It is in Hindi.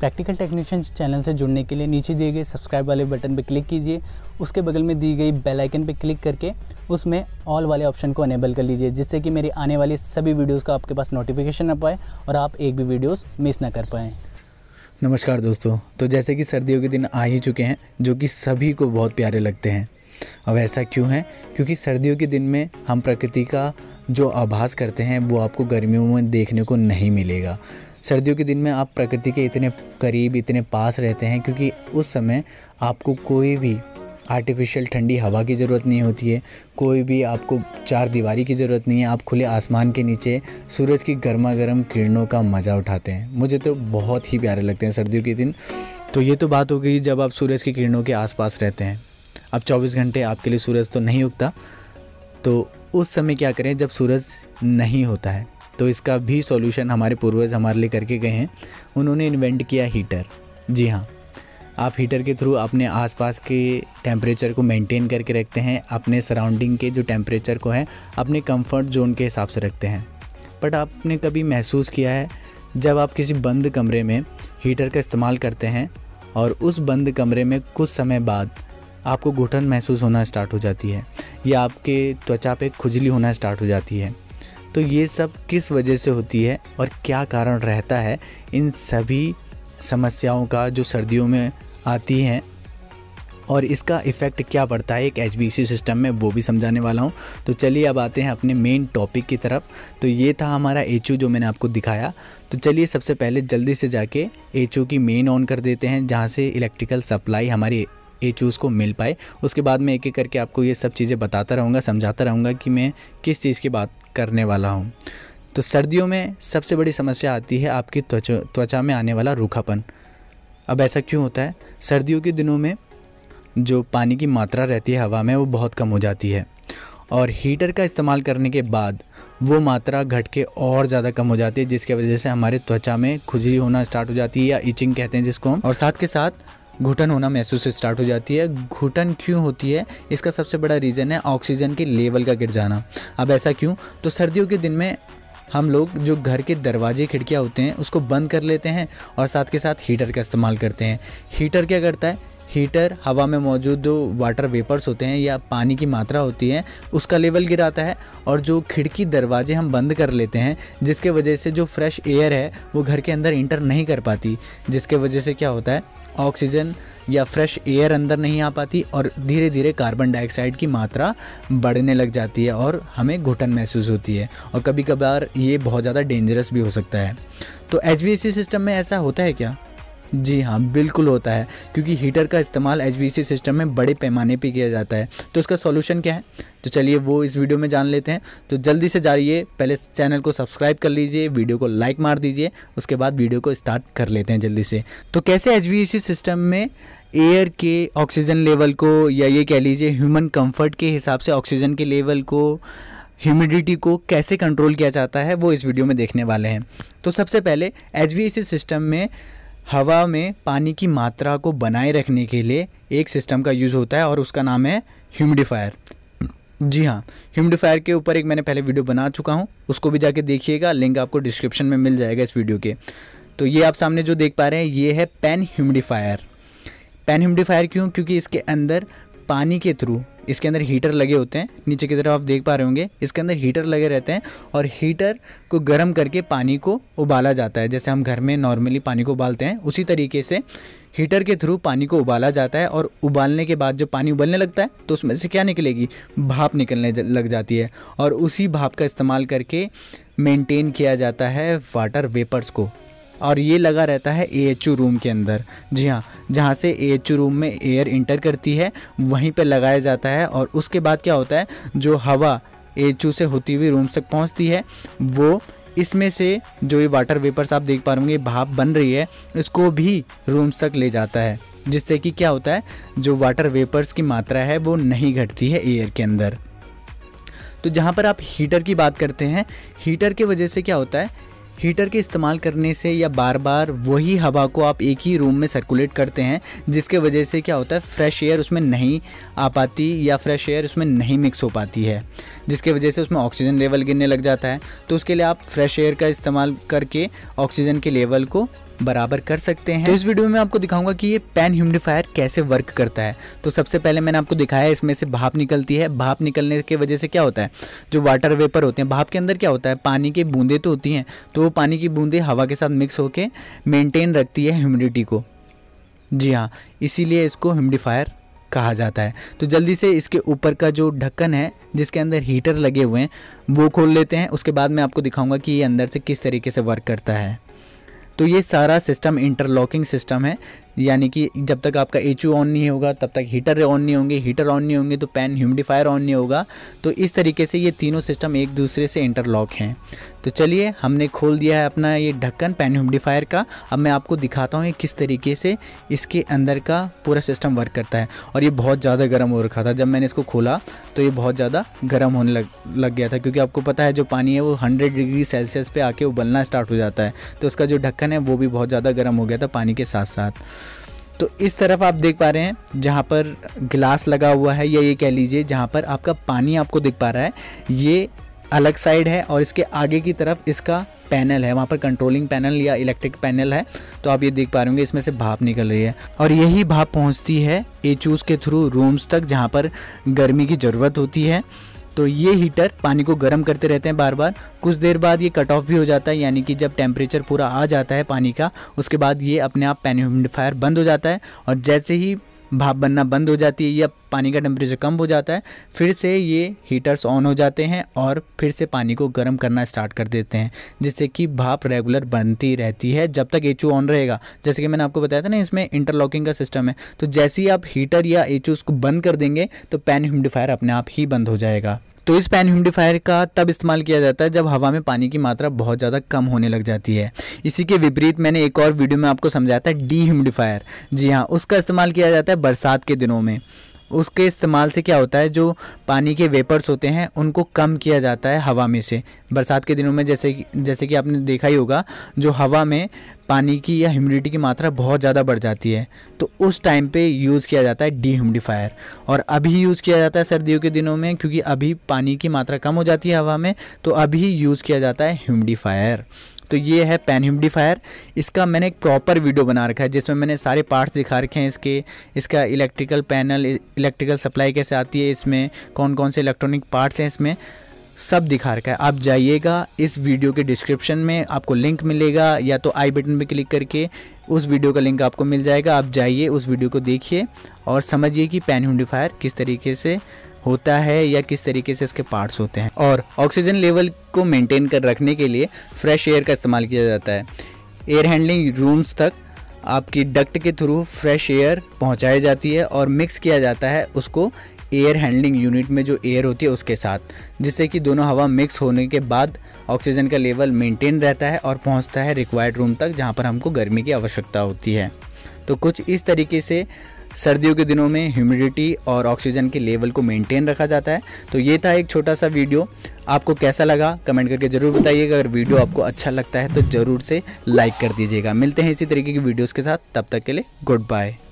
प्रैक्टिकल टेक्नीशियंस चैनल से जुड़ने के लिए नीचे दिए गए सब्सक्राइब वाले बटन पर क्लिक कीजिए। उसके बगल में दी गई बेल आइकन पर क्लिक करके उसमें ऑल वाले ऑप्शन को अनेबल कर लीजिए, जिससे कि मेरी आने वाली सभी वीडियोस का आपके पास नोटिफिकेशन आ पाए और आप एक भी वीडियोस मिस ना कर पाएँ। नमस्कार दोस्तों, तो जैसे कि सर्दियों के दिन आ ही चुके हैं जो कि सभी को बहुत प्यारे लगते हैं। अब ऐसा क्यों है? क्योंकि सर्दियों के दिन में हम प्रकृति का जो आभास करते हैं वो आपको गर्मियों में देखने को नहीं मिलेगा। सर्दियों के दिन में आप प्रकृति के इतने करीब, इतने पास रहते हैं क्योंकि उस समय आपको कोई भी आर्टिफिशियल ठंडी हवा की ज़रूरत नहीं होती है, कोई भी आपको चार दीवारी की ज़रूरत नहीं है। आप खुले आसमान के नीचे सूरज की गर्मा गर्म किरणों का मज़ा उठाते हैं। मुझे तो बहुत ही प्यारे लगते हैं सर्दियों के दिन। तो ये तो बात हो गई जब आप सूरज की किरणों के आसपास रहते हैं। अब 24 घंटे आपके लिए सूरज तो नहीं उगता, तो उस समय क्या करें जब सूरज नहीं होता है? तो इसका भी सॉल्यूशन हमारे पूर्वज हमारे लिए करके गए हैं। उन्होंने इन्वेंट किया हीटर। जी हाँ, आप हीटर के थ्रू अपने आसपास के टेम्परेचर को मेंटेन करके रखते हैं, अपने सराउंडिंग के जो टेम्परेचर को है अपने कंफर्ट जोन के हिसाब से रखते हैं। बट आपने कभी महसूस किया है जब आप किसी बंद कमरे में हीटर का इस्तेमाल करते हैं और उस बंद कमरे में कुछ समय बाद आपको घुटन महसूस होना स्टार्ट हो जाती है या आपके त्वचा पे खुजली होना स्टार्ट हो जाती है? तो ये सब किस वजह से होती है और क्या कारण रहता है इन सभी समस्याओं का जो सर्दियों में आती हैं, और इसका इफ़ेक्ट क्या पड़ता है एक HVAC सिस्टम में, वो भी समझाने वाला हूँ। तो चलिए अब आते हैं अपने मेन टॉपिक की तरफ। तो ये था हमारा HO जो मैंने आपको दिखाया। तो चलिए सबसे पहले जल्दी से जाके HO की मेन ऑन कर देते हैं, जहाँ से इलेक्ट्रिकल सप्लाई हमारी HOs को मिल पाए। उसके बाद मैं एक एक करके आपको ये सब चीज़ें बताता रहूँगा, समझाता रहूँगा कि मैं किस चीज़ की बात करने वाला हूँ। तो सर्दियों में सबसे बड़ी समस्या आती है आपकी त्वचा में आने वाला रूखापन। अब ऐसा क्यों होता है? सर्दियों के दिनों में जो पानी की मात्रा रहती है हवा में वो बहुत कम हो जाती है, और हीटर का इस्तेमाल करने के बाद वो मात्रा घट के और ज़्यादा कम हो जाती है, जिसकी वजह से हमारे त्वचा में खुजली होना स्टार्ट हो जाती है या इचिंग कहते हैं जिसको हम, और साथ के साथ घुटन होना महसूस स्टार्ट हो जाती है। घुटन क्यों होती है? इसका सबसे बड़ा रीज़न है ऑक्सीजन के लेवल का गिर जाना। अब ऐसा क्यों? तो सर्दियों के दिन में हम लोग जो घर के दरवाजे खिड़कियाँ होते हैं उसको बंद कर लेते हैं और साथ के साथ हीटर का इस्तेमाल करते हैं। हीटर क्या करता है? हीटर हवा में मौजूद जो वाटर वेपर्स होते हैं या पानी की मात्रा होती है उसका लेवल गिराता है, और जो खिड़की दरवाजे हम बंद कर लेते हैं जिसके वजह से जो फ्रेश एयर है वो घर के अंदर इंटर नहीं कर पाती, जिसके वजह से क्या होता है ऑक्सीजन या फ्रेश एयर अंदर नहीं आ पाती और धीरे धीरे कार्बन डाइऑक्साइड की मात्रा बढ़ने लग जाती है और हमें घुटन महसूस होती है, और कभी कभार ये बहुत ज़्यादा डेंजरस भी हो सकता है। तो HVAC सिस्टम में ऐसा होता है क्या? जी हाँ, बिल्कुल होता है, क्योंकि हीटर का इस्तेमाल HVAC सिस्टम में बड़े पैमाने पे किया जाता है। तो इसका सॉल्यूशन क्या है? तो चलिए वो इस वीडियो में जान लेते हैं। तो जल्दी से जाइए, पहले चैनल को सब्सक्राइब कर लीजिए, वीडियो को लाइक मार दीजिए, उसके बाद वीडियो को स्टार्ट कर लेते हैं जल्दी से। तो कैसे HVAC सिस्टम में एयर के ऑक्सीजन लेवल को, या ये कह लीजिए ह्यूमन कंफर्ट के हिसाब से ऑक्सीजन के लेवल को, ह्यूमिडिटी को कैसे कंट्रोल किया जाता है, वो इस वीडियो में देखने वाले हैं। तो सबसे पहले HVAC सिस्टम में हवा में पानी की मात्रा को बनाए रखने के लिए एक सिस्टम का यूज़ होता है और उसका नाम है ह्यूमिडिफायर। जी हाँ, ह्यूमिडिफायर के ऊपर एक मैंने पहले वीडियो बना चुका हूँ, उसको भी जाके देखिएगा, लिंक आपको डिस्क्रिप्शन में मिल जाएगा इस वीडियो के। तो ये आप सामने जो देख पा रहे हैं ये है पैन ह्यूमिडिफायर। पैन ह्यूमिडिफायर क्यों? क्योंकि इसके अंदर पानी के थ्रू इसके अंदर हीटर लगे होते हैं। नीचे की तरफ आप देख पा रहे होंगे इसके अंदर हीटर लगे रहते हैं, और हीटर को गर्म करके पानी को उबाला जाता है। जैसे हम घर में नॉर्मली पानी को उबालते हैं उसी तरीके से हीटर के थ्रू पानी को उबाला जाता है, और उबालने के बाद जब पानी उबलने लगता है तो उसमें से क्या निकलेगी? भाप निकलने लग जाती है, और उसी भाप का इस्तेमाल करके मेंटेन किया जाता है वाटर वेपर्स को, और ये लगा रहता है AHO रूम के अंदर। जी हाँ, जहाँ से AHO रूम में एयर इंटर करती है वहीं पे लगाया जाता है, और उसके बाद क्या होता है जो हवा AHO से होती हुई रूम तक पहुँचती है वो इसमें से जो ये वाटर वेपर्स आप देख पा रहे होंगे भाप बन रही है इसको भी रूम्स तक ले जाता है, जिससे कि क्या होता है जो वाटर वेपर्स की मात्रा है वो नहीं घटती है एयर के अंदर। तो जहाँ पर आप हीटर की बात करते हैं, हीटर की वजह से क्या होता है, हीटर के इस्तेमाल करने से या बार बार वही हवा को आप एक ही रूम में सर्कुलेट करते हैं, जिसके वजह से क्या होता है फ्रेश एयर उसमें नहीं आ पाती या फ्रेश एयर उसमें नहीं मिक्स हो पाती है, जिसके वजह से उसमें ऑक्सीजन लेवल गिरने लग जाता है। तो उसके लिए आप फ्रेश एयर का इस्तेमाल करके ऑक्सीजन के लेवल को बराबर कर सकते हैं। तो इस वीडियो में आपको दिखाऊंगा कि ये पैन ह्यूमिडिफायर कैसे वर्क करता है। तो सबसे पहले मैंने आपको दिखाया इसमें से भाप निकलती है। भाप निकलने की वजह से क्या होता है, जो वाटर वेपर होते हैं, भाप के अंदर क्या होता है, पानी की बूंदें तो होती हैं, तो वो पानी की बूंदें हवा के साथ मिक्स होकर मेंटेन रखती है ह्यूमिडिटी को। जी हाँ, इसीलिए इसको ह्यूमिडिफायर कहा जाता है। तो जल्दी से इसके ऊपर का जो ढक्कन है जिसके अंदर हीटर लगे हुए हैं वो खोल लेते हैं। उसके बाद मैं आपको दिखाऊंगा कि ये अंदर से किस तरीके से वर्क करता है। तो ये सारा सिस्टम इंटरलॉकिंग सिस्टम है, यानी कि जब तक आपका HO ऑन नहीं होगा तब तक हीटर ऑन नहीं होंगे, हीटर ऑन नहीं होंगे तो पैन ह्यूमिडिफायर ऑन नहीं होगा। तो इस तरीके से ये तीनों सिस्टम एक दूसरे से इंटरलॉक हैं। तो चलिए, हमने खोल दिया है अपना ये ढक्कन पैन ह्यूमिडिफायर का। अब मैं आपको दिखाता हूँ किस तरीके से इसके अंदर का पूरा सिस्टम वर्क करता है। और ये बहुत ज़्यादा गर्म हो रखा था, जब मैंने इसको खोला तो ये बहुत ज़्यादा गर्म होने लग गया था, क्योंकि आपको पता है जो पानी है वो 100 डिग्री सेल्सियस पे आके उबलना स्टार्ट हो जाता है। तो उसका जो ढक्कन है वो भी बहुत ज़्यादा गर्म हो गया था पानी के साथ साथ। तो इस तरफ आप देख पा रहे हैं जहाँ पर गिलास लगा हुआ है, या ये कह लीजिए जहाँ पर आपका पानी आपको दिख पा रहा है, ये अलग साइड है। और इसके आगे की तरफ इसका पैनल है, वहाँ पर कंट्रोलिंग पैनल या इलेक्ट्रिक पैनल है। तो आप ये देख पा रहे होंगे इसमें से भाप निकल रही है, और यही भाप पहुँचती है HOs के थ्रू रूम्स तक जहाँ पर गर्मी की ज़रूरत होती है। तो ये हीटर पानी को गर्म करते रहते हैं बार बार। कुछ देर बाद ये कट ऑफ भी हो जाता है, यानी कि जब टेम्परेचर पूरा आ जाता है पानी का, उसके बाद ये अपने आप पैन ह्यूमिडिफायर बंद हो जाता है। और जैसे ही भाप बनना बंद हो जाती है या पानी का टेम्परेचर कम हो जाता है, फिर से ये हीटर्स ऑन हो जाते हैं और फिर से पानी को गर्म करना स्टार्ट कर देते हैं, जिससे कि भाप रेगुलर बनती रहती है जब तक HO ऑन रहेगा। जैसे कि मैंने आपको बताया था ना, इसमें इंटरलॉकिंग का सिस्टम है। तो जैसे ही आप हीटर या HOs को बंद कर देंगे तो पैन ह्यूमिडिफायर अपने आप ही बंद हो जाएगा। तो इस पैन ह्यूमिडिफायर का तब इस्तेमाल किया जाता है जब हवा में पानी की मात्रा बहुत ज़्यादा कम होने लग जाती है। इसी के विपरीत मैंने एक और वीडियो में आपको समझाया था डीह्यूमिडिफायर। जी हाँ, उसका इस्तेमाल किया जाता है बरसात के दिनों में। उसके इस्तेमाल से क्या होता है, जो पानी के वेपर्स होते हैं उनको कम किया जाता है हवा में से। बरसात के दिनों में जैसे कि आपने देखा ही होगा, जो हवा में पानी की या ह्यूमिडिटी की मात्रा बहुत ज़्यादा बढ़ जाती है, तो उस टाइम पे यूज़ किया जाता है डीह्यूमिडिफायर। और अभी यूज़ किया जाता है सर्दियों के दिनों में, क्योंकि अभी पानी की मात्रा कम हो जाती है हवा में, तो अभी यूज़ किया जाता है ह्यूमिडिफायर। तो ये है पैन ह्यूमिडिफायर। इसका मैंने एक प्रॉपर वीडियो बना रखा है जिसमें मैंने सारे पार्ट्स दिखा रखे हैं इसका इलेक्ट्रिकल पैनल, इलेक्ट्रिकल सप्लाई कैसे आती है, इसमें कौन कौन से इलेक्ट्रॉनिक पार्ट्स हैं, इसमें सब दिखा रखा है। आप जाइएगा, इस वीडियो के डिस्क्रिप्शन में आपको लिंक मिलेगा, या तो आई बटन पे क्लिक करके उस वीडियो का लिंक आपको मिल जाएगा। आप जाइए, उस वीडियो को देखिए और समझिए कि पैन ह्यूमिडिफायर किस तरीके से होता है या किस तरीके से इसके पार्ट्स होते हैं। और ऑक्सीजन लेवल को मेंटेन कर रखने के लिए फ्रेश एयर का इस्तेमाल किया जाता है। एयर हैंडलिंग रूम्स तक आपकी डक्ट के थ्रू फ्रेश एयर पहुंचाई जाती है और मिक्स किया जाता है उसको एयर हैंडलिंग यूनिट में जो एयर होती है उसके साथ, जिससे कि दोनों हवा मिक्स होने के बाद ऑक्सीजन का लेवल मेंटेन रहता है और पहुंचता है रिक्वायर्ड रूम तक जहां पर हमको गर्मी की आवश्यकता होती है। तो कुछ इस तरीके से सर्दियों के दिनों में ह्यूमिडिटी और ऑक्सीजन के लेवल को मेंटेन रखा जाता है। तो ये था एक छोटा सा वीडियो। आपको कैसा लगा कमेंट करके ज़रूर बताइएगा। अगर वीडियो आपको अच्छा लगता है तो ज़रूर से लाइक कर दीजिएगा। मिलते हैं इसी तरीके की वीडियोस के साथ, तब तक के लिए गुड बाय।